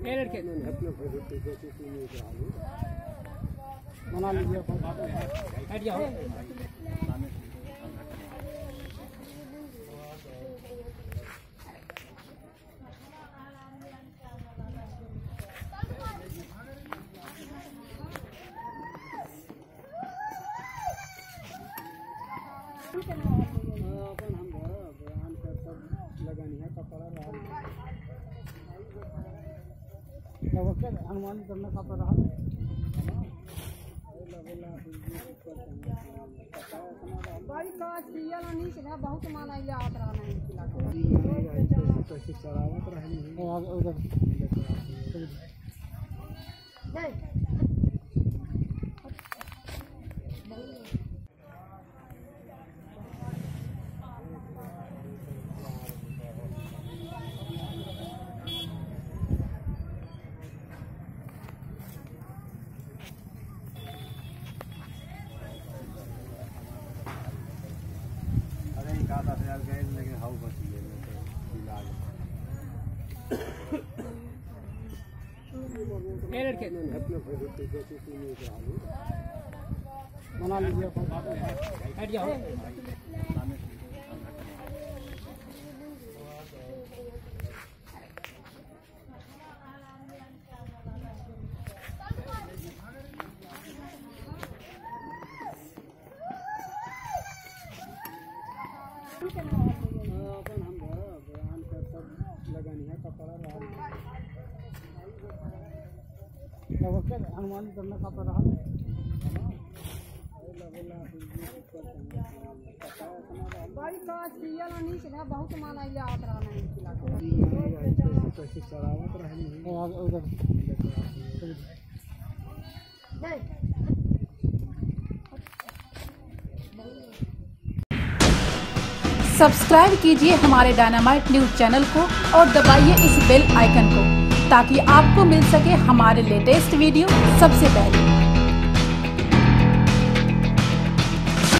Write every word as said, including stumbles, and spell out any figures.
बना लीजिए हट जाओ। अपन हम बयान कर सब लगानी है कपड़ा हनुमान करना कपड़ा बहुत माना चढ़ावत रहे। दस हजार गए लेकिन हाउ बच गए इलाज बना लीजिए हट जाओ। अपन हम बयान कर सब लगानी है कपड़ा हनुमान करना कपड़ा बहुत माना चढ़ावत रहे। सब्सक्राइब कीजिए हमारे डायनामाइट न्यूज चैनल को और दबाइए इस बेल आइकन को ताकि आपको मिल सके हमारे लेटेस्ट वीडियो सबसे पहले।